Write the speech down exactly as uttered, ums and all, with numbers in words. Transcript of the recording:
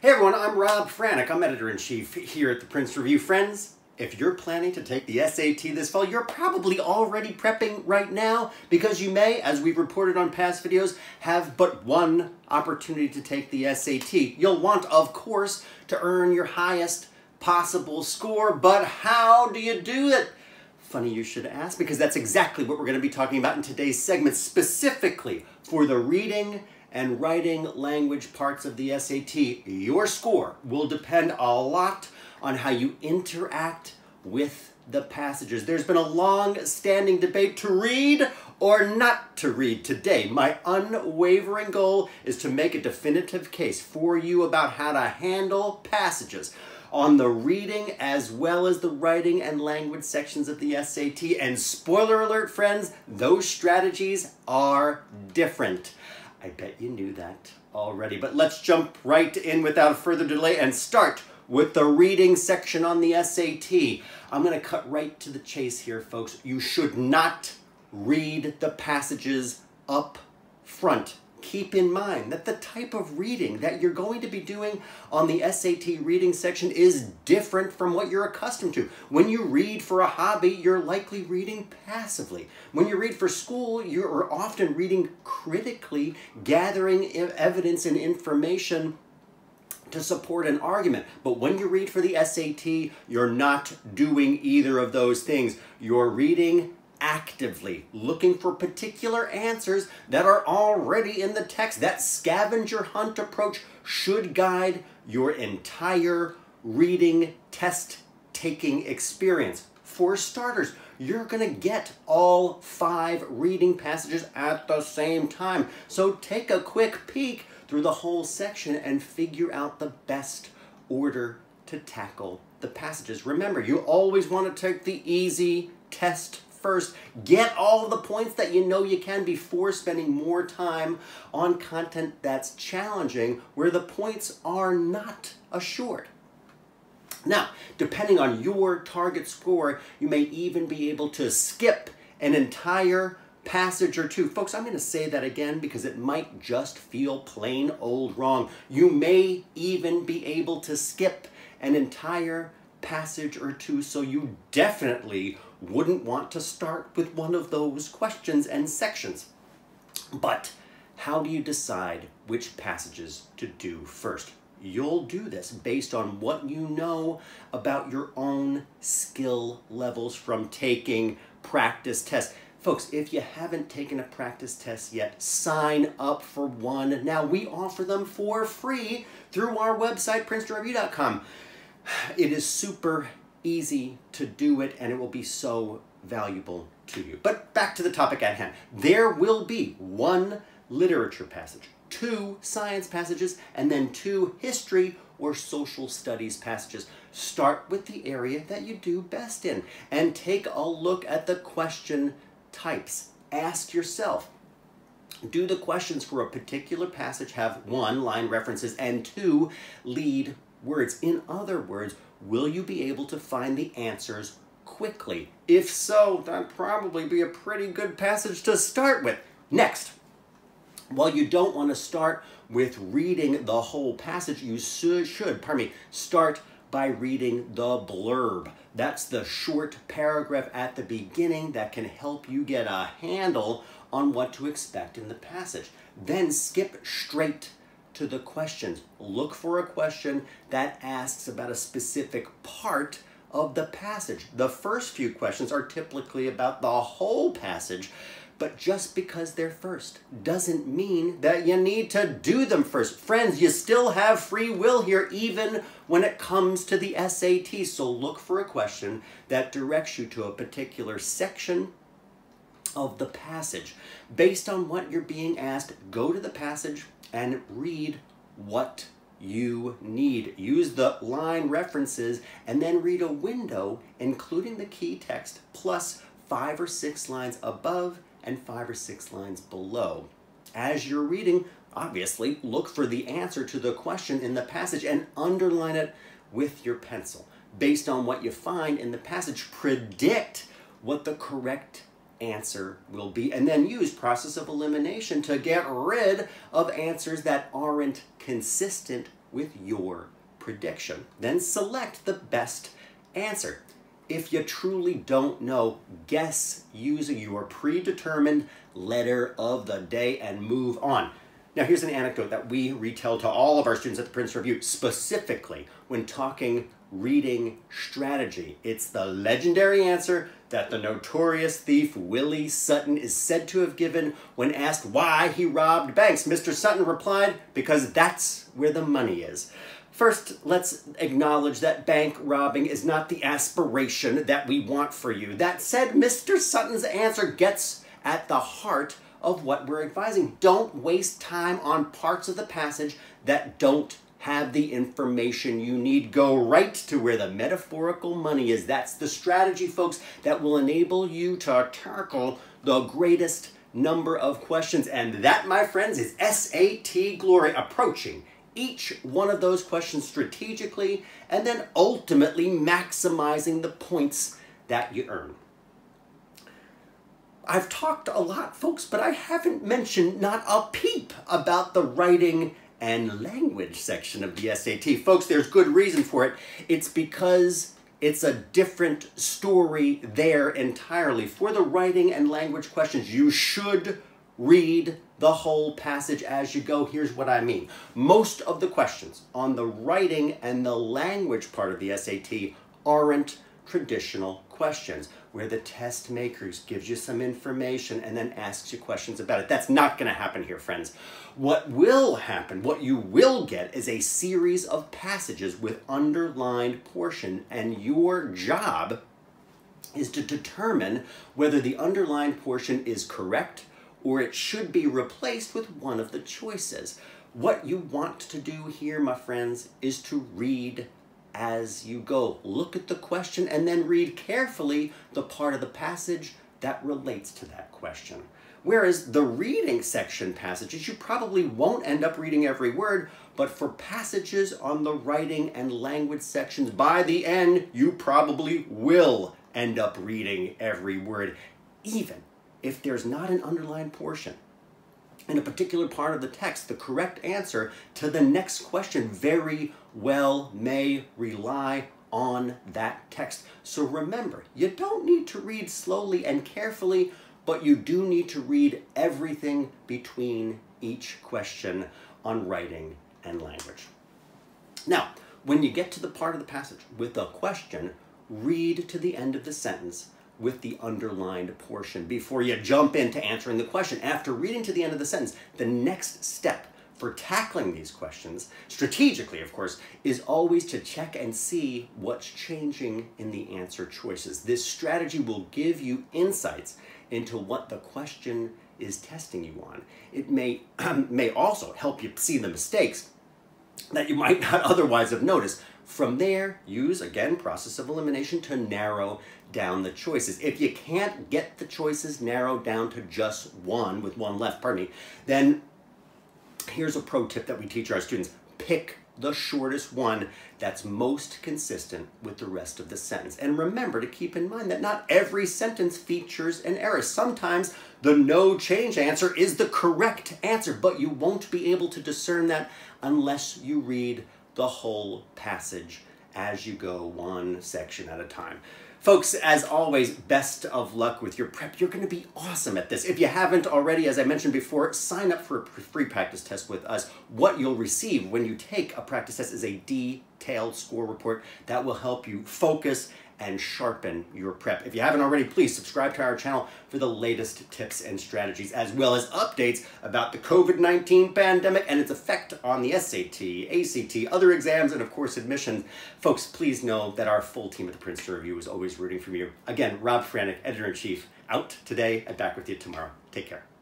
Hey everyone, I'm Rob Franek. I'm Editor-in-Chief here at the Prince Review. Friends, if you're planning to take the S A T this fall, you're probably already prepping right now because you may, as we've reported on past videos, have but one opportunity to take the S A T. You'll want, of course, to earn your highest possible score, but how do you do it? Funny you should ask, because that's exactly what we're going to be talking about in today's segment, specifically for the reading and writing language parts of the S A T. Your score will depend a lot on how you interact with the passages. There's been a long-standing debate to read or not to read today. My unwavering goal is to make a definitive case for you about how to handle passages on the reading as well as the writing and language sections of the S A T. And spoiler alert, friends, those strategies are different. I bet you knew that already, but let's jump right in without further delay and start with the reading section on the S A T. I'm going to cut right to the chase here, folks. You should not read the passages up front. Keep in mind that the type of reading that you're going to be doing on the S A T reading section is different from what you're accustomed to. When you read for a hobby, you're likely reading passively. When you read for school, you're often reading critically, gathering evidence and information to support an argument. But when you read for the S A T, you're not doing either of those things. You're reading actively, looking for particular answers that are already in the text. That scavenger hunt approach should guide your entire reading test-taking experience. For starters, you're going to get all five reading passages at the same time. So take a quick peek through the whole section and figure out the best order to tackle the passages. Remember, you always want to take the easy test first. Get all the points that you know you can before spending more time on content that's challenging, where the points are not assured. Now, depending on your target score, you may even be able to skip an entire passage or two. Folks, I'm going to say that again because it might just feel plain old wrong. You may even be able to skip an entire passage or two, so you definitely wouldn't want to start with one of those questions and sections. But how do you decide which passages to do first? You'll do this based on what you know about your own skill levels from taking practice tests. Folks, if you haven't taken a practice test yet, sign up for one. Now, we offer them for free through our website, princeton review dot com. It is super easy to do it, and it will be so valuable to you. But back to the topic at hand. There will be one literature passage, two science passages, and then two history or social studies passages. Start with the area that you do best in and take a look at the question types. Ask yourself, do the questions for a particular passage have one, line references, and two, lead words? In other words, will you be able to find the answers quickly? If so, that'd probably be a pretty good passage to start with. Next, while you don't want to start with reading the whole passage, you should, should pardon me, start by reading the blurb. That's the short paragraph at the beginning that can help you get a handle on what to expect in the passage. Then skip straight to the questions. Look for a question that asks about a specific part of the passage. The first few questions are typically about the whole passage, but just because they're first doesn't mean that you need to do them first. Friends, you still have free will here, even when it comes to the S A T. So look for a question that directs you to a particular section of the passage. Based on what you're being asked, go to the passage and read what you need. Use the line references and then read a window, including the key text, plus five or six lines above and five or six lines below. As you're reading, obviously, look for the answer to the question in the passage and underline it with your pencil. Based on what you find in the passage, predict what the correct answer will be, and then use process of elimination to get rid of answers that aren't consistent with your prediction. Then select the best answer. If you truly don't know, guess using your predetermined letter of the day and move on. Now here's an anecdote that we retell to all of our students at the Prince Review, specifically when talking reading strategy. It's the legendary answer that the notorious thief Willie Sutton is said to have given when asked why he robbed banks. Mister Sutton replied, because that's where the money is. First, let's acknowledge that bank robbing is not the aspiration that we want for you. That said, Mister Sutton's answer gets at the heart of what we're advising. Don't waste time on parts of the passage that don't have the information you need. Go right to where the metaphorical money is. That's the strategy, folks, that will enable you to tackle the greatest number of questions. And that, my friends, is S A T glory, approaching each one of those questions strategically and then ultimately maximizing the points that you earn. I've talked a lot, folks, but I haven't mentioned not a peep about the writing and language section of the S A T. Folks, there's good reason for it. It's because it's a different story there entirely. For the writing and language questions, you should read the whole passage as you go. Here's what I mean. Most of the questions on the writing and the language part of the S A T aren't traditional questions where the test makers gives you some information and then asks you questions about it. That's not going to happen here, friends. What will happen, what you will get, is a series of passages with underlined portion, and your job is to determine whether the underlined portion is correct or it should be replaced with one of the choices. What you want to do here, my friends, is to read as you go. Look at the question and then read carefully the part of the passage that relates to that question. Whereas the reading section passages, you probably won't end up reading every word, but for passages on the writing and language sections, by the end, you probably will end up reading every word, even if there's not an underlined portion in a particular part of the text. The correct answer to the next question very well may rely on that text. So remember, you don't need to read slowly and carefully, but you do need to read everything between each question on writing and language. Now, when you get to the part of the passage with a question, read to the end of the sentence with the underlined portion before you jump into answering the question. After reading to the end of the sentence, the next step for tackling these questions, strategically of course, is always to check and see what's changing in the answer choices. This strategy will give you insights into what the question is testing you on. It may, may also help you see the mistakes that you might not otherwise have noticed. From there, use, again, process of elimination to narrow down the choices. If you can't get the choices narrowed down to just one, with one left, pardon me, then here's a pro tip that we teach our students. Pick the shortest one that's most consistent with the rest of the sentence. And remember to keep in mind that not every sentence features an error. Sometimes the no change answer is the correct answer, but you won't be able to discern that unless you read the whole passage as you go, one section at a time. Folks, as always, best of luck with your prep. You're going to be awesome at this. If you haven't already, as I mentioned before, sign up for a free practice test with us. What you'll receive when you take a practice test is a detailed score report that will help you focus and sharpen your prep. If you haven't already, please subscribe to our channel for the latest tips and strategies, as well as updates about the COVID nineteen pandemic and its effect on the S A T, A C T, other exams, and of course admissions. Folks, please know that our full team at the Princeton Review is always rooting for you. Again, Rob Franek, Editor-in-Chief, out today and back with you tomorrow. Take care.